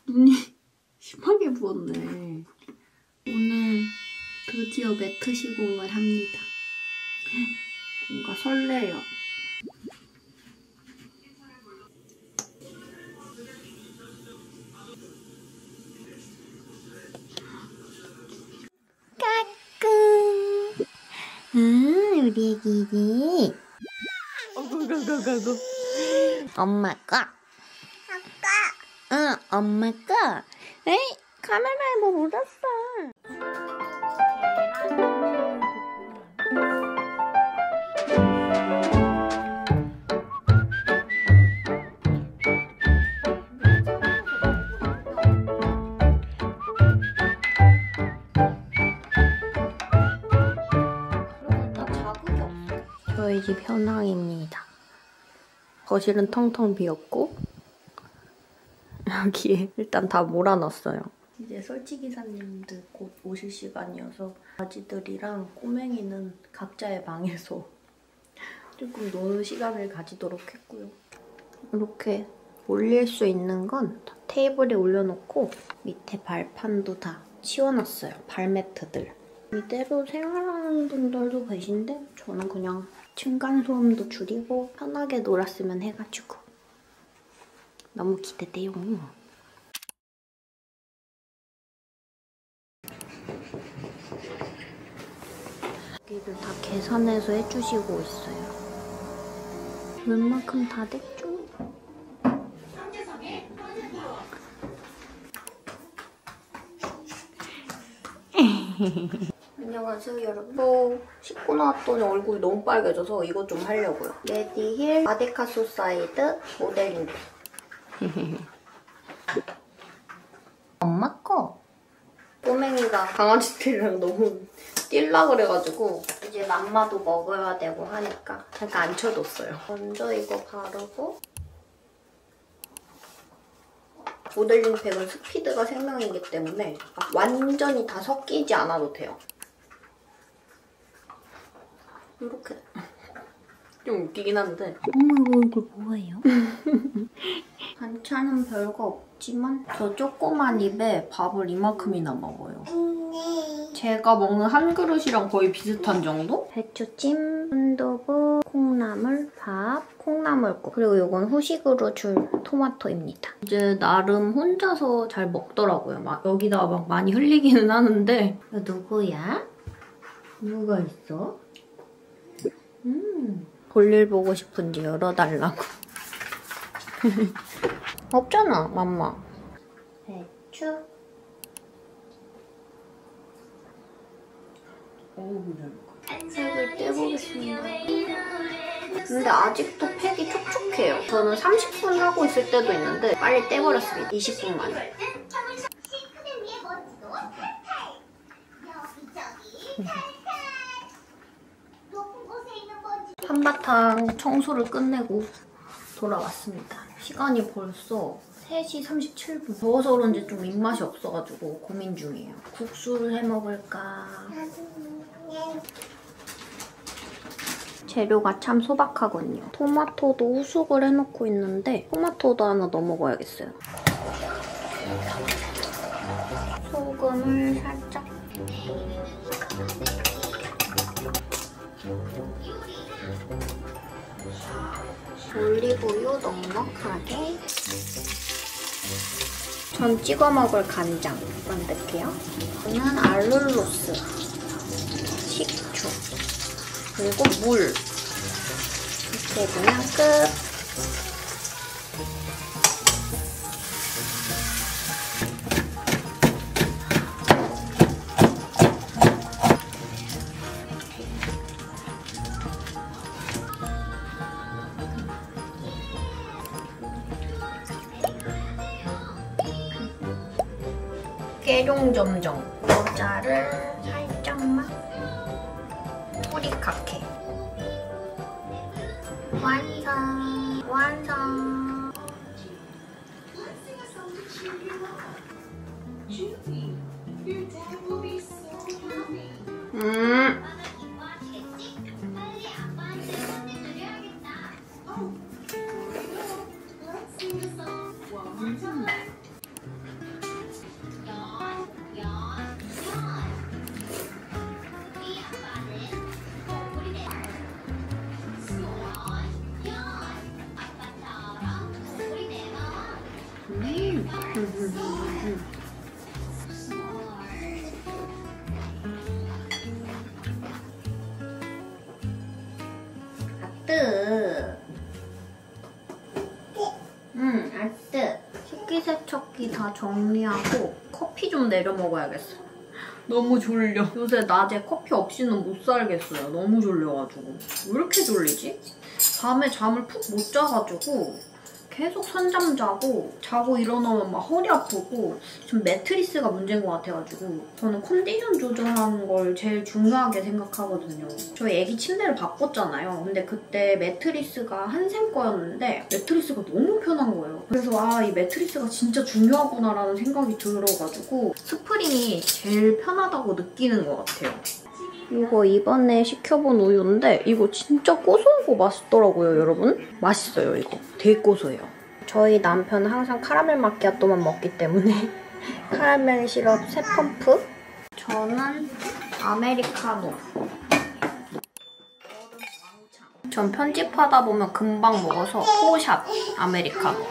눈이 심하게 부었네. 오늘 드디어 매트 시공을 합니다. 뭔가 설레요. 우리 애기지. 어구구구구구. 엄마 거. 아까. 응, 엄마 거. 에이, 카메라에 뭐 묻었어. 저희 집 현황입니다. 거실은 텅텅 비었고 여기에 일단 다 몰아놨어요. 이제 설치기사님들 곧 오실 시간이어서 아지들이랑 꼬맹이는 각자의 방에서 조금 노는 시간을 가지도록 했고요. 이렇게 올릴 수 있는 건 테이블에 올려놓고 밑에 발판도 다 치워놨어요. 발매트들. 이대로 생활하는 분들도 계신데 저는 그냥 층간소음도 줄이고 편하게 놀았으면 해가지고 너무 기대돼요. 여기를 다 계산해서 해주시고 있어요. 웬만큼 다 됐죠? 안녕하세요 여러분. 씻고 나왔더니 얼굴이 너무 빨개져서 이것 좀 하려고요. 레디힐 아데카소 사이드 모델링. 엄마 거. 꼬맹이가 강아지들이랑 너무 뛸라 그래가지고 이제 맘마도 먹어야 되고 하니까 잠깐 앉혀뒀어요. 먼저 이거 바르고 모델링 팩은 스피드가 생명이기 때문에 완전히 다 섞이지 않아도 돼요. 이렇게 좀 웃기긴 한데 어머 이거 뭐예요? 반찬은 별거 없지만 저 조그만 입에 밥을 이만큼이나 먹어요. 제가 먹는 한 그릇이랑 거의 비슷한 정도? 배추찜, 순두부, 콩나물, 밥, 콩나물국 그리고 이건 후식으로 줄 토마토입니다. 이제 나름 혼자서 잘 먹더라고요. 막 여기다가 막 많이 흘리기는 하는데 이거 누구야? 누가 있어? 볼일 보고 싶은지 열어달라고. 없잖아, 맘마. 배추. 팩을 떼보겠습니다. 근데 아직도 팩이 촉촉해요. 저는 30분 하고 있을 때도 있는데 빨리 떼버렸습니다. 20분 만에. 한바탕 청소를 끝내고 돌아왔습니다. 시간이 벌써 3시 37분. 더워서 그런지 좀 입맛이 없어가지고 고민 중이에요. 국수를 해먹을까? 재료가 참 소박하거든요. 토마토도 후숙을 해놓고 있는데 토마토도 하나 넣어 먹어야겠어요. 소금을 살짝. 올리브유 넉넉하게. 전 찍어 먹을 간장 만들게요. 저는 알룰로스, 식초, 그리고 물. 이렇게 해주면 끝. 깨종점정 모자를 살짝만 뿌리카케. 완성! 완성! 아뜨. 아뜨. 식기세척기 다 정리하고 커피 좀 내려 먹어야겠어. 너무 졸려. 요새 낮에 커피 없이는 못 살겠어요. 너무 졸려가지고. 왜 이렇게 졸리지? 밤에 잠을 푹 못 자가지고 계속 선잠 자고 일어나면 막 허리 아프고 좀 매트리스가 문제인 것 같아가지고 저는 컨디션 조절하는 걸 제일 중요하게 생각하거든요. 저희 애기 침대를 바꿨잖아요. 근데 그때 매트리스가 한샘 거였는데 매트리스가 너무 편한 거예요. 그래서 이 매트리스가 진짜 중요하구나라는 생각이 들어가지고 스프링이 제일 편하다고 느끼는 것 같아요. 이거 이번에 시켜본 우유인데 이거 진짜 고소하고 맛있더라고요, 여러분. 맛있어요, 이거. 되게 고소해요. 저희 남편은 항상 카라멜 마키아토만 먹기 때문에 카라멜 시럽 3펌프. 저는 아메리카노. 전 편집하다 보면 금방 먹어서 포샷 아메리카노.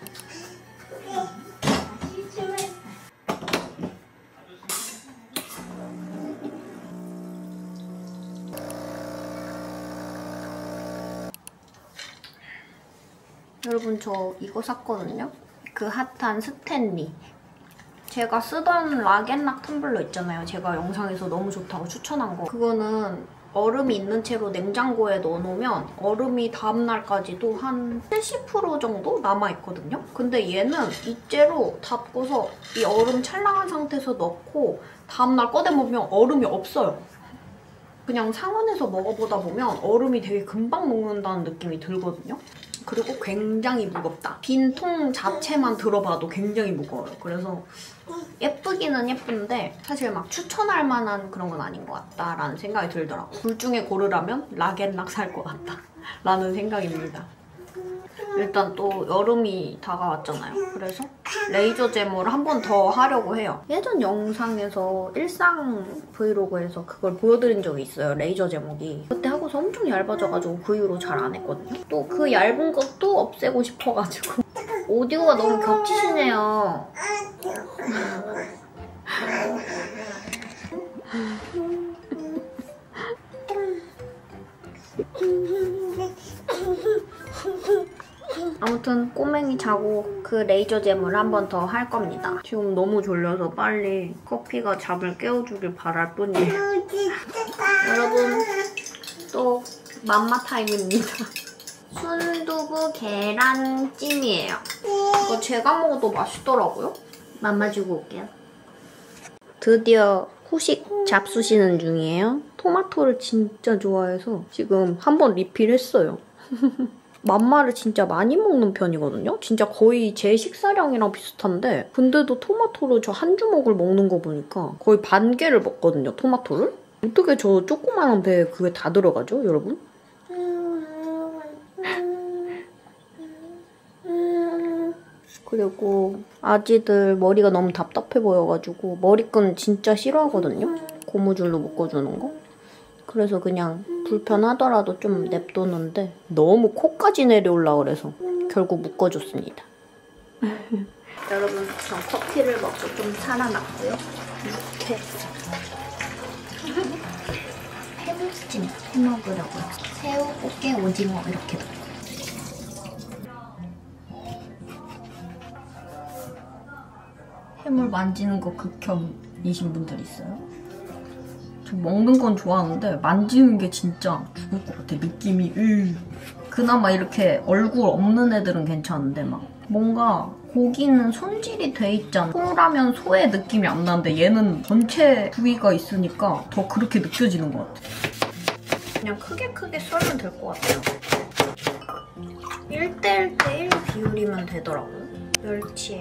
여러분 저 이거 샀거든요? 그 핫한 스탠리. 제가 쓰던 락앤락 텀블러 있잖아요. 제가 영상에서 너무 좋다고 추천한 거. 그거는 얼음이 있는 채로 냉장고에 넣어놓으면 얼음이 다음날까지도 한 70% 정도 남아있거든요? 근데 얘는 이째로 닫고서 이 얼음 찰랑한 상태에서 넣고 다음날 꺼내보면 얼음이 없어요. 그냥 상온에서 먹어보다 보면 얼음이 되게 금방 녹는다는 느낌이 들거든요? 그리고 굉장히 무겁다. 빈 통 자체만 들어봐도 굉장히 무거워요. 그래서 예쁘기는 예쁜데 사실 막 추천할 만한 그런 건 아닌 것 같다라는 생각이 들더라고요. 둘 중에 고르라면 락앤락 살 것 같다 라는 생각입니다. 일단 또 여름이 다가왔잖아요. 그래서 레이저 제모를 한 번 더 하려고 해요. 예전 영상에서 일상 브이로그에서 그걸 보여드린 적이 있어요. 레이저 제모기. 그때 하고서 엄청 얇아져가지고 그 이후로 잘 안 했거든요. 또 그 얇은 것도 없애고 싶어가지고. 오디오가 너무 겹치시네요. 아무튼 꼬맹이 자고 그 레이저 제모를 한 번 더 할 겁니다. 지금 너무 졸려서 빨리 커피가 잠을 깨워주길 바랄 뿐이에요. 여러분 또 맘마 타임입니다. 순두부 계란찜이에요. 이거 제가 먹어도 맛있더라고요. 맘마 주고 올게요. 드디어 후식 잡수시는 중이에요. 토마토를 진짜 좋아해서 지금 한 번 리필했어요. 맘마를 진짜 많이 먹는 편이거든요? 진짜 거의 제 식사량이랑 비슷한데 근데도 토마토를 저 한 주먹을 먹는 거 보니까 거의 반 개를 먹거든요, 토마토를? 어떻게 저 조그만한 배에 그게 다 들어가죠, 여러분? 그리고 아지들 머리가 너무 답답해 보여가지고 머리끈 진짜 싫어하거든요? 고무줄로 묶어주는 거? 그래서 그냥 불편하더라도 좀 냅두는데 너무 코까지 내려올라 그래서 결국 묶어줬습니다. 여러분, 전 커피를 먹고 좀 살아났고요. 이렇게 해물찜 해먹으려고요. 새우, 꽃게, 오징어 이렇게 넣고. 해물 만지는 거 극혐이신 분들 있어요? 저 먹는 건 좋아하는데 만지는 게 진짜 죽을 것 같아, 느낌이. 그나마 이렇게 얼굴 없는 애들은 괜찮은데 막 뭔가 고기는 손질이 돼 있잖아. 소라면 소의 느낌이 안 나는데 얘는 전체 부위가 있으니까 더 그렇게 느껴지는 것 같아. 그냥 크게 썰면 될 것 같아요. 1:1:1 비율이면 되더라고요. 멸치에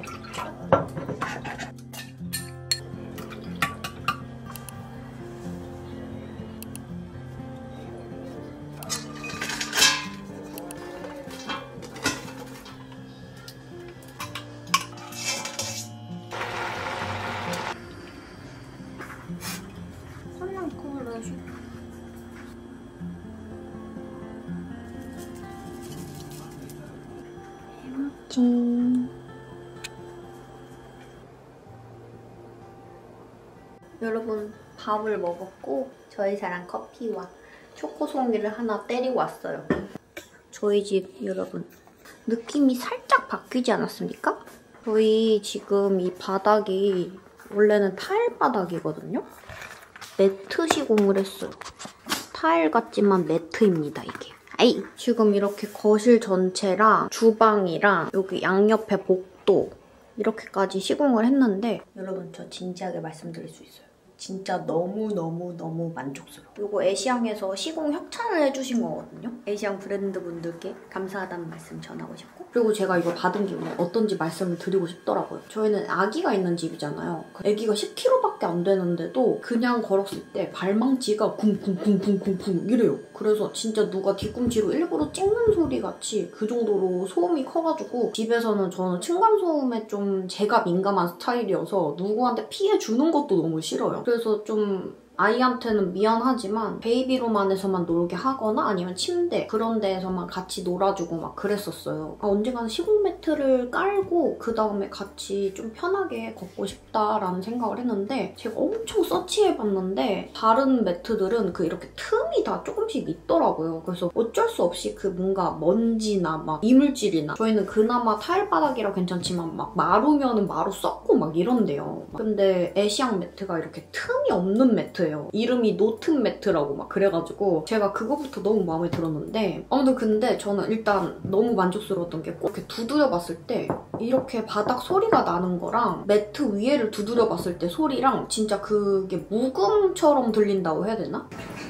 여러분 밥을 먹었고 저희 사랑 커피와 초코 송이를 하나 때리고 왔어요. 저희 집 여러분 느낌이 살짝 바뀌지 않았습니까? 저희 지금 이 바닥이 원래는 타일 바닥이거든요? 매트 시공을 했어요. 타일 같지만 매트입니다, 이게. 아이! 지금 이렇게 거실 전체랑 주방이랑 여기 양옆에 복도 이렇게까지 시공을 했는데 여러분 저 진지하게 말씀드릴 수 있어요. 진짜 너무너무 만족스러워요. 이거 애시앙에서 시공 협찬을 해주신 거거든요. 애시앙 브랜드 분들께 감사하다는 말씀 전하고 싶고 그리고 제가 이거 받은 기분이 어떤지 말씀을 드리고 싶더라고요. 저희는 아기가 있는 집이잖아요. 아기가 10kg밖에 안 되는데도 그냥 걸었을 때 발망치가 쿵쿵쿵쿵쿵쿵 이래요. 그래서 진짜 누가 뒤꿈치로 일부러 찍는 소리 같이 그 정도로 소음이 커가지고 집에서는 저는 층간소음에 좀 제가 민감한 스타일이어서 누구한테 피해 주는 것도 너무 싫어요. 그래서 좀 아이한테는 미안하지만 베이비룸안에서만 놀게 하거나 아니면 침대 그런 데에서만 같이 놀아주고 막 그랬었어요. 언젠가는 시공 매트를 깔고 그 다음에 같이 좀 편하게 걷고 싶다라는 생각을 했는데 제가 엄청 서치해봤는데 다른 매트들은 그 이렇게 틈이 다 조금씩 있더라고요. 그래서 어쩔 수 없이 그 뭔가 먼지나 막 이물질이나 저희는 그나마 타일 바닥이라 괜찮지만 막 마루면은 마루 썩고 막 이런데요. 근데 애시앙 매트가 이렇게 틈이 없는 매트 이름이 노튼 매트라고 막 그래가지고 제가 그거부터 너무 마음에 들었는데 아무튼 근데 저는 일단 너무 만족스러웠던 게 꼭 이렇게 두드려 봤을 때 이렇게 바닥 소리가 나는 거랑 매트 위에를 두드려 봤을 때 소리랑 진짜 그게 묵음처럼 들린다고 해야 되나?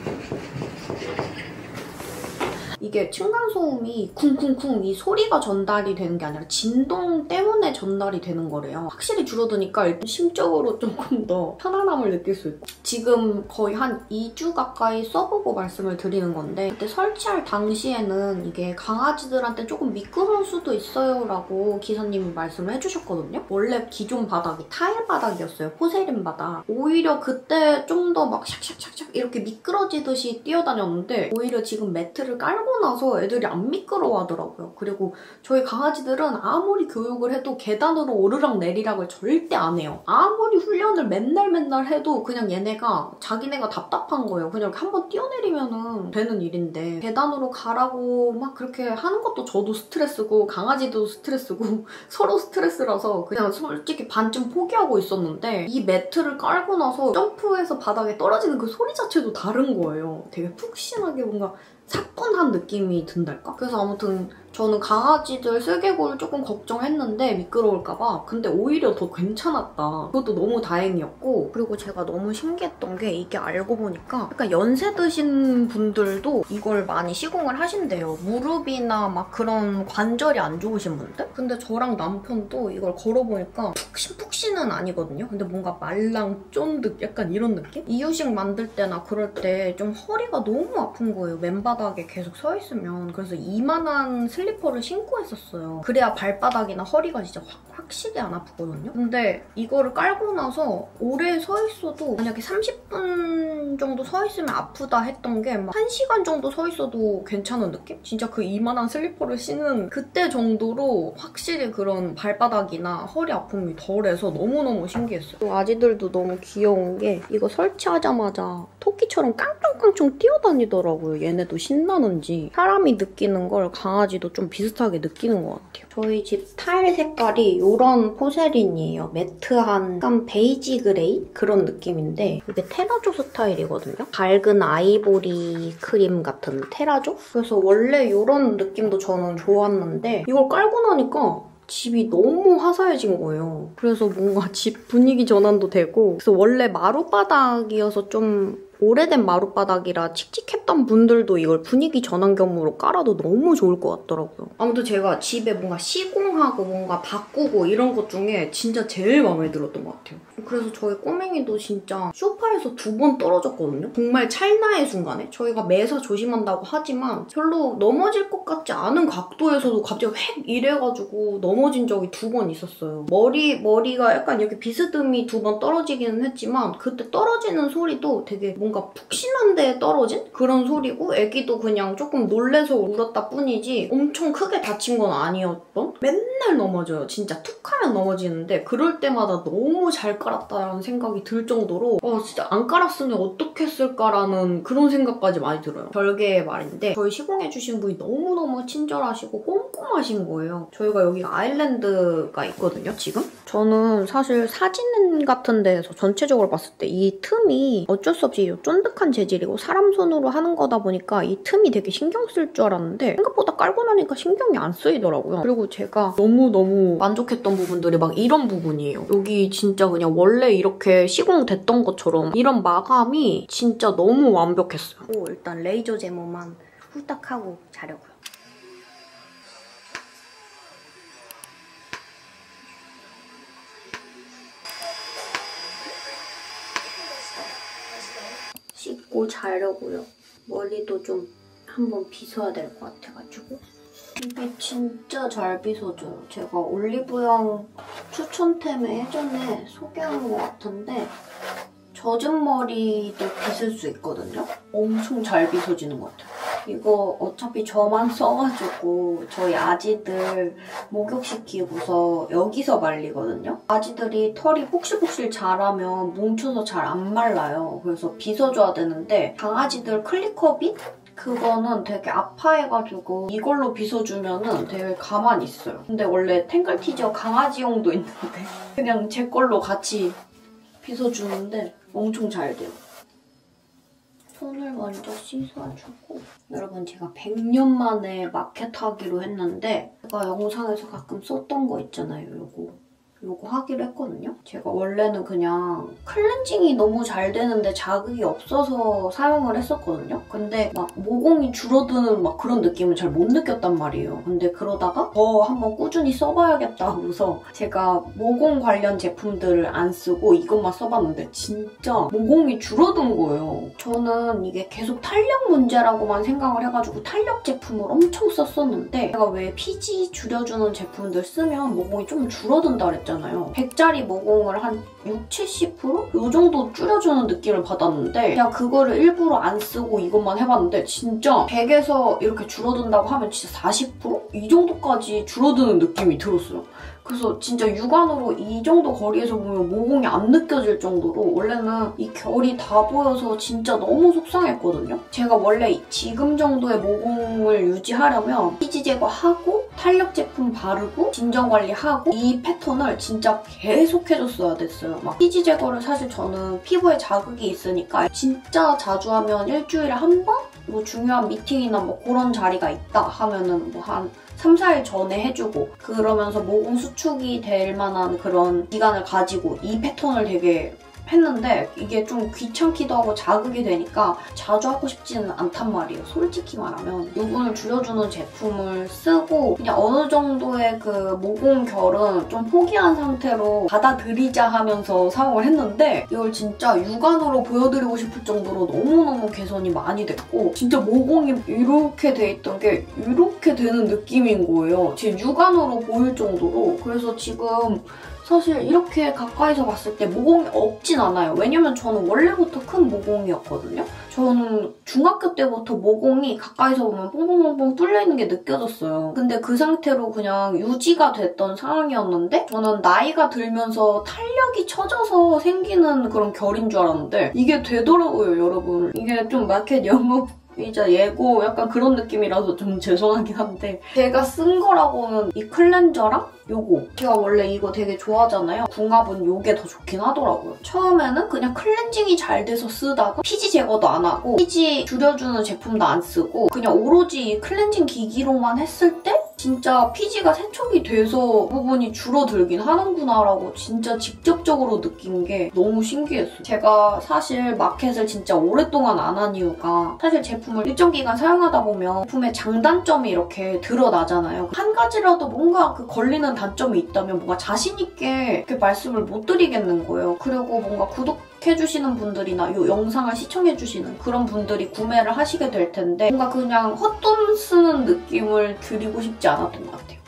이게 층간소음이 쿵쿵쿵 이 소리가 전달이 되는 게 아니라 진동 때문에 전달이 되는 거래요. 확실히 줄어드니까 일단 심적으로 조금 더 편안함을 느낄 수 있고 지금 거의 한 2주 가까이 써보고 말씀을 드리는 건데 그때 설치할 당시에는 이게 강아지들한테 조금 미끄러울 수도 있어요 라고 기사님이 말씀을 해주셨거든요. 원래 기존 바닥이 타일 바닥이었어요. 포세린 바닥. 오히려 그때 좀 더 막 샥샥샥샥 이렇게 미끄러지듯이 뛰어다녔는데 오히려 지금 매트를 깔고 나서 애들이 안 미끄러워하더라고요. 그리고 저희 강아지들은 아무리 교육을 해도 계단으로 오르락 내리락을 절대 안 해요. 아무리 훈련을 맨날 해도 그냥 얘네가 자기네가 답답한 거예요. 그냥 이렇게 한번 뛰어내리면 되는 일인데 계단으로 가라고 막 그렇게 하는 것도 저도 스트레스고 강아지도 스트레스고 서로 스트레스라서 그냥 솔직히 반쯤 포기하고 있었는데 이 매트를 깔고 나서 점프해서 바닥에 떨어지는 그 소리 자체도 다른 거예요. 되게 푹신하게 뭔가 사뿐한 느낌이 든달까? 그래서 아무튼 저는 강아지들 슬개골 조금 걱정했는데 미끄러울까봐 근데 오히려 더 괜찮았다. 그것도 너무 다행이었고 그리고 제가 너무 신기했던 게 이게 알고 보니까 약간 연세 드신 분들도 이걸 많이 시공을 하신대요. 무릎이나 막 그런 관절이 안 좋으신 분들? 근데 저랑 남편도 이걸 걸어보니까 푹신푹신은 아니거든요. 근데 뭔가 말랑 쫀득 약간 이런 느낌? 이유식 만들 때나 그럴 때 좀 허리가 너무 아픈 거예요. 맨바닥에 계속 서 있으면. 그래서 이만한 슬리퍼를 신고 했었어요. 그래야 발바닥이나 허리가 진짜 확실히 안 아프거든요. 근데 이거를 깔고 나서 오래 서 있어도 만약에 30분 정도 서 있으면 아프다 했던 게 막 1시간 정도 서 있어도 괜찮은 느낌? 진짜 그 이만한 슬리퍼를 신은 그때 정도로 확실히 그런 발바닥이나 허리 아픔이 덜해서 너무너무 신기했어요. 아지들도 너무 귀여운 게 이거 설치하자마자 토끼처럼 깡총깡총 뛰어다니더라고요. 얘네도 신나는지. 사람이 느끼는 걸 강아지도 좀 비슷하게 느끼는 것 같아요. 저희 집 타일 색깔이 이런 포세린이에요. 매트한 약간 베이지 그레이? 그런 느낌인데 이게 테라조 스타일이거든요. 밝은 아이보리 크림 같은 테라조? 그래서 원래 이런 느낌도 저는 좋았는데 이걸 깔고 나니까 집이 너무 화사해진 거예요. 그래서 뭔가 집 분위기 전환도 되고 그래서 원래 마룻바닥이어서 좀 오래된 마룻바닥이라 칙칙했던 분들도 이걸 분위기 전환겸으로 깔아도 너무 좋을 것 같더라고요. 아무튼 제가 집에 뭔가 시공하고 뭔가 바꾸고 이런 것 중에 진짜 제일 마음에 들었던 것 같아요. 그래서 저희 꼬맹이도 진짜 소파에서 2번 떨어졌거든요. 정말 찰나의 순간에. 저희가 매사 조심한다고 하지만 별로 넘어질 것 같지 않은 각도에서도 갑자기 획 이래가지고 넘어진 적이 2번 있었어요. 머리가 약간 이렇게 비스듬히 2번 떨어지기는 했지만 그때 떨어지는 소리도 되게 뭔가 뭔가 푹신한 데에 떨어진 그런 소리고 애기도 그냥 조금 놀래서 울었다 뿐이지 엄청 크게 다친 건 아니었던? 맨날 넘어져요. 진짜 툭 하면 넘어지는데 그럴 때마다 너무 잘 깔았다라는 생각이 들 정도로 진짜 안 깔았으면 어떻게 했을까라는 그런 생각까지 많이 들어요. 별개의 말인데 저희 시공해주신 분이 너무너무 친절하시고 꼼꼼하신 거예요. 저희가 여기 아일랜드가 있거든요, 지금? 저는 사실 사진 같은 데에서 전체적으로 봤을 때 이 틈이 어쩔 수 없이 쫀득한 재질이고 사람 손으로 하는 거다 보니까 이 틈이 되게 신경 쓸 줄 알았는데 생각보다 깔고 나니까 신경이 안 쓰이더라고요. 그리고 제가 너무너무 만족했던 부분들이 막 이런 부분이에요. 여기 진짜 그냥 원래 이렇게 시공됐던 것처럼 이런 마감이 진짜 너무 완벽했어요. 일단 레이저 제모만 훌딱 하고 자려고요. 씻고 자려고요. 머리도 좀 한번 빗어야 될 것 같아가지고. 이게 진짜 잘 빗어져요. 제가 올리브영 추천템에 예전에 소개한 것 같은데 젖은 머리도 빗을 수 있거든요. 엄청 잘 빗어지는 것 같아요. 이거 어차피 저만 써가지고 저희 아지들 목욕시키고서 여기서 말리거든요. 아지들이 털이 폭실폭실 자라면 뭉쳐서 잘 안 말라요. 그래서 빗어줘야 되는데 강아지들 클리커빗? 그거는 되게 아파해가지고 이걸로 빗어주면은 되게 가만히 있어요. 근데 원래 탱글티저 강아지용도 있는데 그냥 제 걸로 같이 빗어주는데 엄청 잘 돼요. 손을 먼저 씻어주고 여러분 제가 100년 만에 마켓 하기로 했는데 제가 영상에서 가끔 썼던 거 있잖아요. 요거 하기로 했거든요. 제가 원래는 그냥 클렌징이 너무 잘 되는데 자극이 없어서 사용을 했었거든요. 근데 막 모공이 줄어드는 막 그런 느낌을 잘 못 느꼈단 말이에요. 근데 그러다가 한번 꾸준히 써봐야겠다 하고서 제가 모공 관련 제품들을 안 쓰고 이것만 써봤는데 진짜 모공이 줄어든 거예요. 저는 이게 계속 탄력 문제라고만 생각을 해가지고 탄력 제품을 엄청 썼었는데 제가 왜 피지 줄여주는 제품들 쓰면 모공이 좀 줄어든다 그랬잖아요. 100짜리 모공을 한 60, 70%? 이 정도 줄여주는 느낌을 받았는데 그냥 그거를 일부러 안 쓰고 이것만 해봤는데 진짜 100에서 이렇게 줄어든다고 하면 진짜 40%? 이 정도까지 줄어드는 느낌이 들었어요. 그래서 진짜 육안으로 이 정도 거리에서 보면 모공이 안 느껴질 정도로 원래는 이 결이 다 보여서 진짜 너무 속상했거든요. 제가 원래 지금 정도의 모공을 유지하려면 피지 제거하고 탄력 제품 바르고 진정 관리하고 이 패턴을 진짜 계속 해줬어야 됐어요. 막 피지 제거를 사실 저는 피부에 자극이 있으니까 진짜 자주 하면 일주일에 한 번? 뭐 중요한 미팅이나 뭐 그런 자리가 있다 하면은 뭐 한 3, 4일 전에 해주고 그러면서 모공 수축이 될 만한 그런 기간을 가지고 이 패턴을 되게 했는데 이게 좀 귀찮기도 하고 자극이 되니까 자주 하고 싶지는 않단 말이에요. 솔직히 말하면 유분을 줄여주는 제품을 쓰고 그냥 어느 정도의 그 모공 결은 좀 포기한 상태로 받아들이자 하면서 사용을 했는데 이걸 진짜 육안으로 보여드리고 싶을 정도로 너무너무 개선이 많이 됐고 진짜 모공이 이렇게 돼 있던 게 이렇게 되는 느낌인 거예요. 제 육안으로 보일 정도로. 그래서 지금 사실 이렇게 가까이서 봤을 때 모공이 없진 않아요. 왜냐면 저는 원래부터 큰 모공이었거든요. 저는 중학교 때부터 모공이 가까이서 보면 뽕뽕뽕뽕 뚫려있는 게 느껴졌어요. 근데 그 상태로 그냥 유지가 됐던 상황이었는데 저는 나이가 들면서 탄력이 처져서 생기는 그런 결인 줄 알았는데 이게 되더라고요, 여러분. 이게 좀 마켓 영업 이자 예고 약간 그런 느낌이라서 좀 죄송하긴 한데 제가 쓴 거라고는 이 클렌저랑 요거 제가 원래 이거 되게 좋아하잖아요. 궁합은 요게 더 좋긴 하더라고요. 처음에는 그냥 클렌징이 잘 돼서 쓰다가 피지 제거도 안 하고 피지 줄여주는 제품도 안 쓰고 그냥 오로지 클렌징 기기로만 했을 때 진짜 피지가 세척이 돼서 부분이 줄어들긴 하는구나라고 진짜 직접적으로 느낀 게 너무 신기했어요. 제가 사실 마켓을 진짜 오랫동안 안 한 이유가 사실 제품을 일정 기간 사용하다 보면 제품의 장단점이 이렇게 드러나잖아요. 한 가지라도 뭔가 그 걸리는 단점이 있다면 뭔가 자신 있게 이렇게 말씀을 못 드리겠는 거예요. 그리고 뭔가 구독해주시는 분들이나 이 영상을 시청해주시는 그런 분들이 구매를 하시게 될 텐데 뭔가 그냥 헛돈 쓰는 느낌을 드리고 싶지 않았던 것 같아요.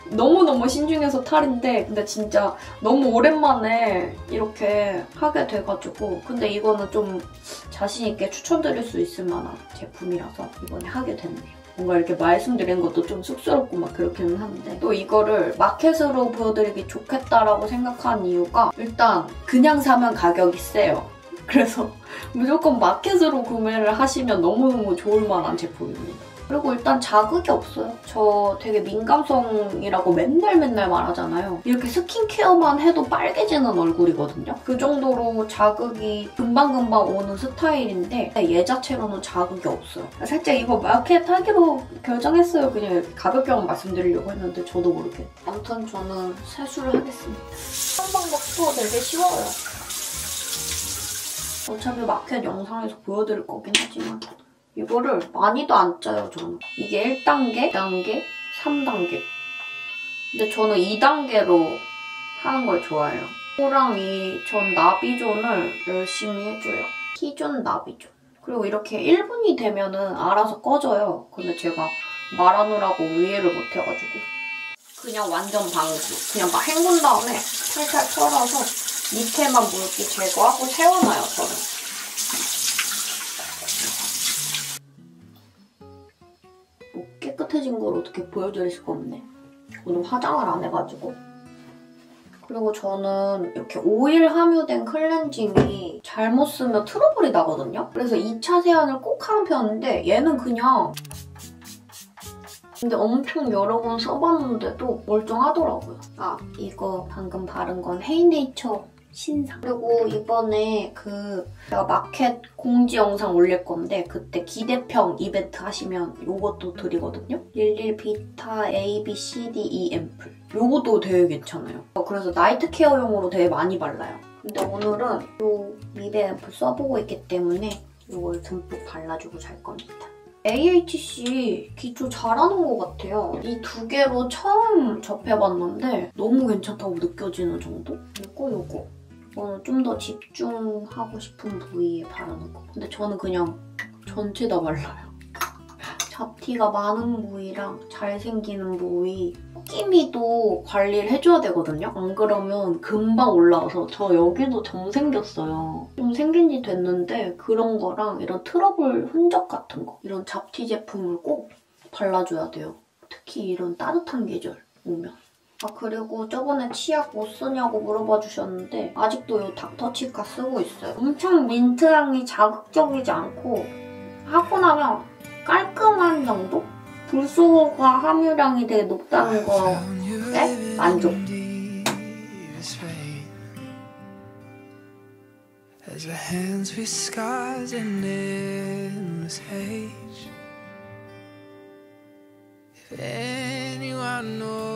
너무너무 신중해서 탈인데 근데 진짜 너무 오랜만에 이렇게 하게 돼가지고 근데 이거는 좀 자신 있게 추천드릴 수 있을 만한 제품이라서 이번에 하게 됐네요. 뭔가 이렇게 말씀드리는 것도 좀 쑥스럽고 막 그렇기는 한데 또 이거를 마켓으로 보여드리기 좋겠다라고 생각한 이유가 일단 그냥 사면 가격이 세요. 그래서 무조건 마켓으로 구매를 하시면 너무너무 좋을 만한 제품입니다. 그리고 일단 자극이 없어요. 저 되게 민감성이라고 맨날 말하잖아요. 이렇게 스킨케어만 해도 빨개지는 얼굴이거든요. 그 정도로 자극이 금방금방 오는 스타일인데 얘 자체로는 자극이 없어요. 살짝 이거 마켓 하기로 결정했어요. 그냥 이렇게 가볍게만 말씀드리려고 했는데 저도 모르게. 아무튼 저는 세수를 하겠습니다. 한 방법도 되게 쉬워요. 어차피 마켓 영상에서 보여드릴 거긴 하지만 이거를 많이도 안 짜요, 저는. 이게 1단계, 2단계, 3단계. 근데 저는 2단계로 하는 걸 좋아해요. 코랑 이 전 나비존을 열심히 해줘요. T존, 나비존. 그리고 이렇게 1분이 되면은 알아서 꺼져요. 근데 제가 말하느라고 이해를 못해가지고. 그냥 완전 방수. 그냥 막 헹군 다음에 살살 털어서 밑에만 물기 제거하고 세워놔요, 저는. 깨끗해진 걸 어떻게 보여드릴 수가 없네. 오늘 화장을 안 해가지고. 그리고 저는 이렇게 오일 함유된 클렌징이 잘못 쓰면 트러블이 나거든요? 그래서 2차 세안을 꼭 하는 편인데 얘는 그냥 근데 엄청 여러 번 써봤는데도 멀쩡하더라고요. 아, 이거 방금 바른 건 헤이네이처 신상. 그리고 이번에 제가 마켓 공지 영상 올릴 건데 그때 기대평 이벤트 하시면 요것도 드리거든요. 릴릴 비타 A, B, C, D, E 앰플. 요것도 되게 괜찮아요. 그래서 나이트 케어용으로 되게 많이 발라요. 근데 오늘은 요 미베 앰플 써보고 있기 때문에 요걸 듬뿍 발라주고 잘 겁니다. AHC 기초 잘하는 것 같아요. 이 두 개로 처음 접해봤는데 너무 괜찮다고 느껴지는 정도? 그리고 요거. 이거는 좀 더 집중하고 싶은 부위에 바르는 거. 근데 저는 그냥 전체 다 발라요. 잡티가 많은 부위랑 잘생기는 부위 끼미도 관리를 해줘야 되거든요. 안 그러면 금방 올라와서 저 여기도 점 생겼어요. 좀 생긴 지 됐는데 그런 거랑 이런 트러블 흔적 같은 거 이런 잡티 제품을 꼭 발라줘야 돼요. 특히 이런 따뜻한 계절 오면. 아 그리고 저번에 치약 뭐 쓰냐고 물어봐 주셨는데 아직도 이 닥터치카 쓰고 있어요. 엄청 민트향이 자극적이지 않고 하고 나면 깔끔한 정도? 불소가 함유량이 되게 높다는 거에 만족. As our hands with scars and endless age. If anyone knows